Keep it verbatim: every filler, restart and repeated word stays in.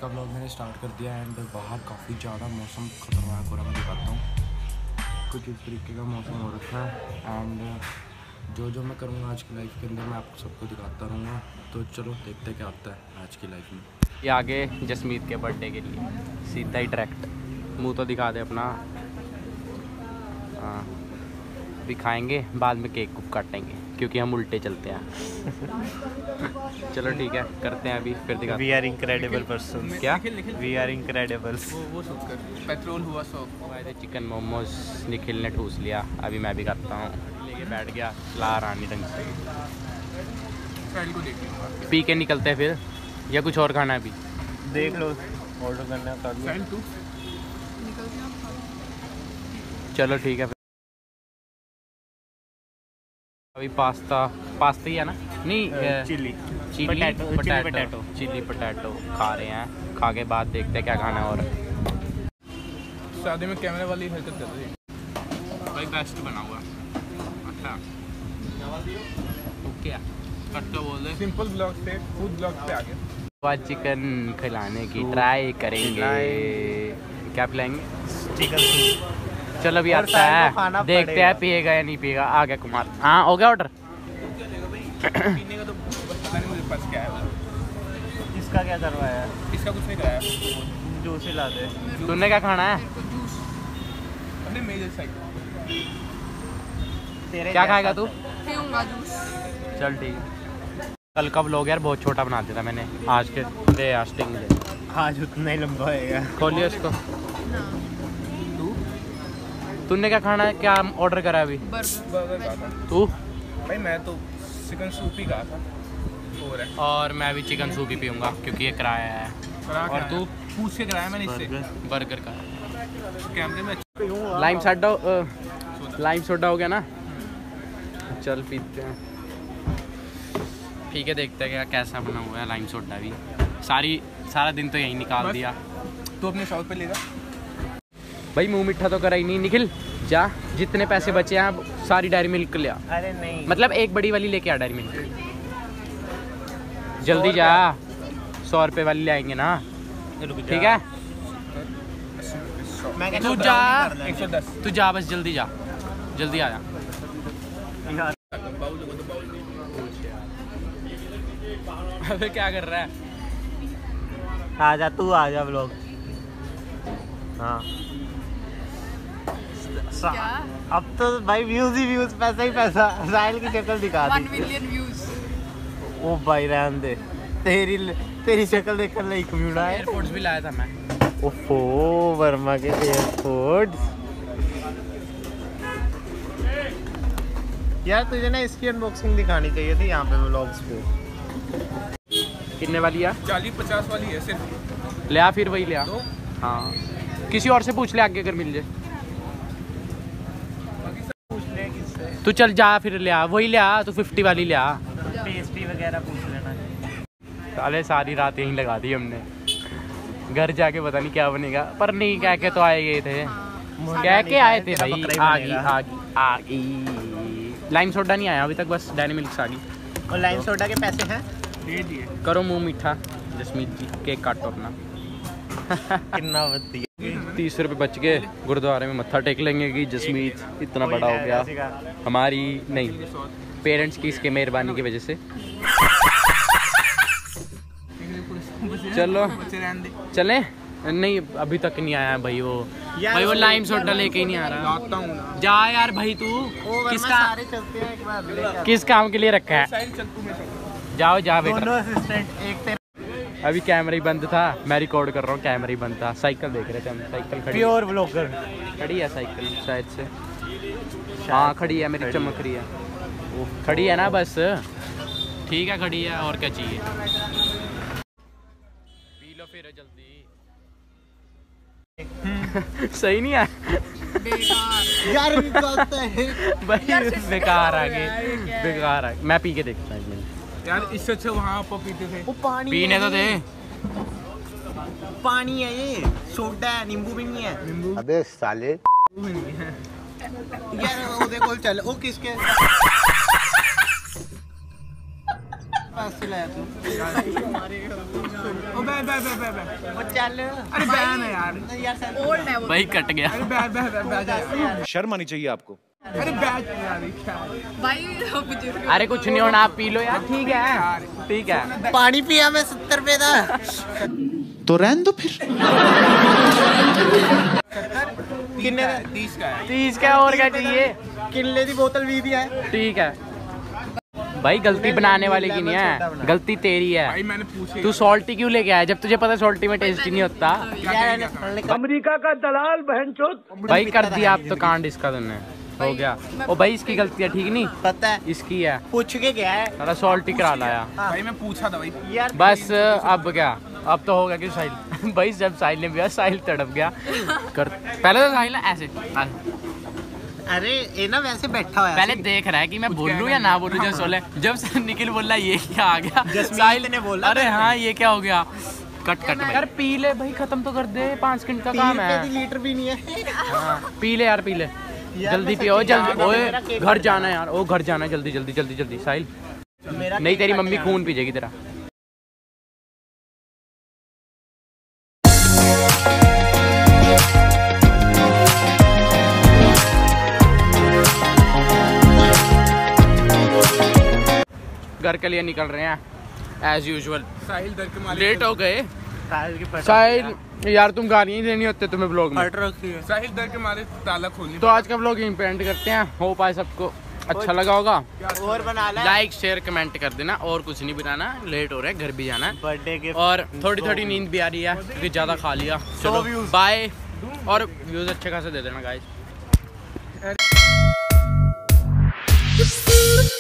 का ब्लॉग मैंने स्टार्ट कर दिया एंड बाहर काफ़ी ज़्यादा मौसम खतरनाक हो रहा है। मैं दिखाता हूँ कुछ इस तरीके का मौसम हो रखा है एंड जो जो मैं करूँगा आज की लाइफ के अंदर मैं आपको सबको दिखाता रहूँगा। तो चलो देखते क्या आता है आज की लाइफ में। ये आगे जसमीत के बर्थडे के लिए सीधा ही डायरेक्ट मुँह तो दिखा दे अपना। हाँ भी खाएँगे, बाद में केक कुक काटेंगे क्योंकि हम उल्टे चलते हैं। चलो ठीक है, करते हैं अभी फिर दिखा। We are incredible person. क्या वी आर इनक्रेडिबल। वो वो शूट कर पेट्रोल हुआ सौ चिकन मोमोज निखिल ने ठूस लिया, अभी मैं भी करता हूँ। लेके बैठ गया ला रानी ढंग से। को देख पी के निकलते हैं फिर या कुछ और खाना है अभी? देख लो ऑर्डर करना कर लो। चलो ठीक है। अभी पास्ता पास्ता ही है ना? नहीं chilli chilli potato potato chilli potato खा रहे हैं। खा के बाद देखते हैं क्या खाना है। और शादी में कैमरे वाली हरकत कर रही है भाई, बेस्ट बना हुआ। अच्छा ओके कट तो बोल रहे सिंपल ब्लॉग से फूड ब्लॉग पे आ गए। आज चिकन खिलाने की ट्राई करेंगे। क्या पिलाएंगे? Chicken soup. चलो अभी आता है, देखते हैं पिएगा या नहीं पिएगा। आ गया कुमार। हाँ हो गया ऑर्डर। पीने का तो पता नहीं मुझे पास क्या है। इसका क्या करवाया है? इसका कुछ नहीं कराया। जूस ही ला दे। तूने क्या खाना है? अपने मेजर साइड क्या खाएगा तू? पीऊंगा जूस। चल ठीक है। कल का व्लॉग यार बहुत छोटा बना दिया था मैंने। आज के दे आस्टिंग दे आज उतना ही लंबा होएगा। खोलिए इसको। तूने क्या खाना है? क्या ऑर्डर करा है अभी? बर्गर कहा था तू? भाई मैं तो चिकन सूप ही कहा था। और है और मैं भी चिकन सूप ही पीऊँगा क्योंकि ये कराया है। और तू? पूछ के कराया मैंने इससे बर्गर का। कैमरे में। लाइम सोडा लाइम सोडा हो गया ना? चल पीते हैं। ठीक है, देखते हैं क्या कैसा बना हुआ है लाइम सोडा भी। सारी सारा दिन तो यहीं निकाल दिया। तो अपने शॉप पे लेगा भाई। मुंह मिठा तो करा ही नहीं। निखिल जा, जितने पैसे बचे हैं सारी डायरी मिल्क ले आ। अरे नहीं, मतलब एक बड़ी वाली लेके आ डायरी मिल्क। जल्दी जा, सौ रुपए वाली ले आएंगे ना। ठीक है तू जा, एक सौ दस। तू जा बस, जल्दी जा, जल्दी आ जा। अबे क्या कर रहा है? आजा तू आजा व्लॉग। हाँ क्या? अब तो भाई व्यूज ही व्यूज, पैसा ही पैसा। साहिल की शक्ल दिखा वन दी। Million views. ओ भाई रहने दे, तेरी तेरी शक्ल देखकर नहीं कम्यूना है। एयरपोर्ट्स भी लाया था मैं। ओफो वर्मा के एयरपोर्ट्स। यार तुझे ना इसकी अनबॉक्सिंग दिखानी चाहिए थी यहाँ पे व्लॉग्स पे। कितने वाली है? चालीस पचास वाली है सिर्फ। ले आ फिर वही ले आ। हाँ किसी और से पूछ ले आगे अगर मिल जाए। पूछ ले किससे? तू चल जा फिर ले आ, वही ले आ। तू फिफ्टी वाली ले आ। पेस्ट्री वगैरह पूछ लेना। साले सारी रात यहीं लगा दी हमने। घर जाके पता नहीं क्या बनेगा, पर नहीं कह के तो आए गए थे। कह के आए थे भाई। आ गई आ गई आ गई। लाइम सोडा नहीं आया अभी तक, बस डायरी मिल्क आ गई। और लाइम सोडा के पैसे हैं? दे दिए। करो मुंह मीठा जसमीत जी, केक काटो अपना। कितना बत्ती। तीस रुपये बच गए, गुरुद्वारे में मत्था टेक लेंगे कि जसमीत इतना बड़ा हो गया। हमारी नहीं, पेरेंट्स की इसके मेहरबानी की वजह से। चलो चले। नहीं अभी तक नहीं आया भाई वो भाई वो लाइम सोडा लेके ही नहीं आ रहा। जा यार भाई, तू किस काम चलते हैं एक बार। किस काम के लिए रखा है? जाओ जा बेटा। दोनों असिस्टेंट एक तेरा। अभी कैमरा ही बंद था, मैं रिकॉर्ड कर रहा हूँ, कैमरा ही बंद था। साइकिल देख रहे थे हम, साइकिल खड़ी प्योर ब्लॉगर। खड़ी है साइकिल शायद से। हाँ खड़ी है, मेरी चमक रही है। खड़ी है ना बस, ठीक है खड़ी है, और क्या चाहिए। पी लो फिर जल्दी। सही नहीं है बेकार यार निकलता है भाई। बेकार आ गए, बेकार आ गए। मैं पी के देखता हूँ यार, इससे अच्छा वहाँ पर पीते थे। वो पानी पीने तो दे। पानी है ये, सोडा है, नींबू भी नहीं है। नींबू अबे साले भी नहीं है यार। वो देखो चल, वो किसके कहाँ से लाया तू? ओ बे बे बे बे बे वो चल। अरे बहन है यार यार सर ओल्ड है वो। भाई कट गया। अरे बे बे बे बे जा शर्म आनी चाहिए आपको। अरे बैठ यार क्या भाई बुजुर्ग। अरे कुछ नहीं होना, आप पी लो यार। ठीक है ठीक है। पानी पिया मैं सत्तर रुपए का। तो रहन दो फिर। किन्ने का? तीस का है। तीस का और क्या चाहिए? किले दी बोतल भी दिया है। ठीक है भाई, गलती बनाने वाले की नहीं है, गलती तेरी है। भाई मैंने पूछे तू सॉल्टी क्यों लेके आया जब तुझे पता सॉल्टी में टेस्ट ही नहीं होता? अमेरिका का दलाल बहनचोद। भाई कर दिया आप तो कांड इसका तुमने, हो गया। ओ भाई इसकी गलती है, ठीक नहीं? पता है, इसकी है, पूछ के गया है। सारा सॉल्टी करा लाया। भाई मैं पूछा था भाई यार बस अब क्या, अब तो होगा कि साहिल भाई जब साहिल ने भी साहिल तड़प गया कर। पहले तो साहिल ऐसे, ऐसे। अरे ये ना वैसे बैठा हुआ है। पहले देख रहा है कि मैं बोलूं या ना बोलूं। जब सोले जब से निखिल बोल रहा ये क्या आ गया, साहिल ने बोला अरे हाँ ये क्या हो गया। कट कट यार पी ले भाई, खत्म तो कर दे, पाँच मिनट का काम है। लीटर भी नहीं है। हाँ, पी ले यार, पी ले जल्दी पियो जल्दी। ओए घर जाना है यार, ओ घर जाना है जल्दी जल्दी जल्दी जल्दी। साहिल नहीं, तेरी मम्मी खून पीजेगी तेरा। घर के लिए निकल रहे हैं एज यूजुअल। साहिल दर के मालिक लेट हो गए। साहिल की साहिल यार तुम गालियाँ ही देनी होते तुम्हें ब्लॉग में। साहिल दर के मालिक ताला खोलनी। तो आज का ब्लॉग यहीं पे एंड करते हैं। होप आज सबको अच्छा लगा होगा। और बना ला। लाइक शेयर कमेंट कर देना, और कुछ नहीं बनाना, लेट हो रहा है, घर भी जाना है। बर्थडे के और थोड़ी थोड़ी नींद भी आ रही है क्योंकि ज़्यादा खा लिया। चलो बाय, और व्यूज़ अच्छे खासे दे देना गाइस।